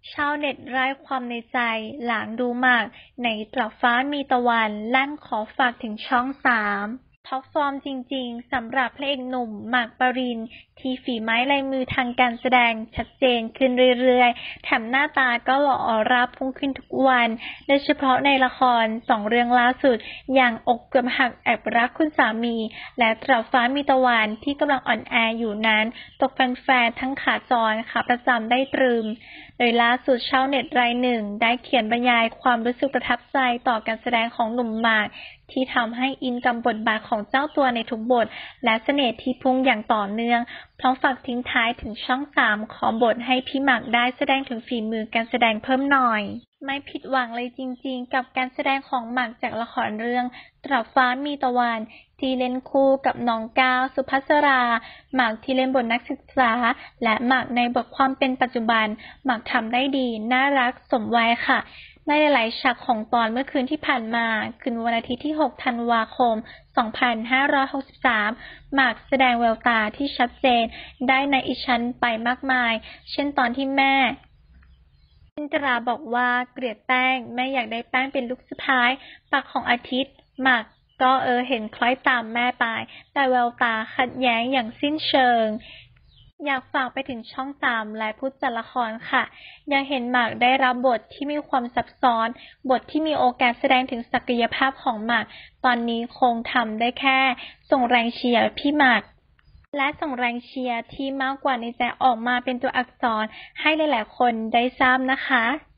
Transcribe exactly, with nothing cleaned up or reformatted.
ชาวเน็ตร่ายความในใจหลังดูหมากในตรับฟ้ามีตะวันลั่นขอฝากถึงช่องสามท็อปฟอร์มจริงๆสำหรับพระเอกหนุ่มหมากปรินที่ฝีไม้ลายมือทางการแสดงชัดเจนขึ้นเรื่อยๆแถมหน้าตาก็หล่อออร่าพุ่งขึ้นทุกวันโดยเฉพาะในละครสองเรื่องล่าสุดอย่างอกเกือบหักแอบรักคุณสามีและตรับฟ้ามีตะวันที่กำลังออนแอร์อยู่นั้นตกแฟนๆทั้งขาจรขาประจำได้ตรึมโดยล่าสุดชาวเน็ตรายหนึ่งได้เขียนบรรยายความรู้สึกประทับใจต่อการแสดงของหนุ่มหมากที่ทำให้อินกับบทบาทของเจ้าตัวในทุกบทและเสน่ห์ที่พุ่งอย่างต่อเนื่องพร้อมฝากทิ้งท้ายถึงช่องสามขอบทให้พี่หมากได้แสดงถึงฝีมือการแสดงเพิ่มหน่อยไม่ผิดหวังเลยจริงๆกับการแสดงของหมากจากละครเรื่องตรับฟ้ามีตะวันที่เล่นคู่กับน้องก้าวสุภัสราหมากที่เล่นบทนักศึกษาและหมากในบทความเป็นปัจจุบันหมากทำได้ดีน่ารักสมวัยค่ะในหลายๆฉากของตอนเมื่อคืนที่ผ่านมาคืนวันอาทิตย์ที่หกธันวาคมสองพันห้าร้อยหกสิบสามหมากแสดงแววตาที่ชัดเจนได้ในอิชันไปมากมายเช่นตอนที่แม่จินตราบอกว่าเกลียดแป้งแม่อยากได้แป้งเป็นลูกสะใภ้ปากของอาทิตย์หมากก็เออเห็นคล้อยตามแม่ไปแต่แววตาขัดแย้งอย่างสิ้นเชิงอยากฝากไปถึงช่องสามและผู้จัดละครค่ะอยากเห็นหมากได้รับบทที่มีความซับซ้อนบทที่มีโอกาสแสดงถึงศักยภาพของหมากตอนนี้คงทำได้แค่ส่งแรงเชียร์พี่หมากและส่งแรงเชียร์ที่มากกว่าในใจออกมาเป็นตัวอักษรให้หลายๆคนได้ทราบนะคะ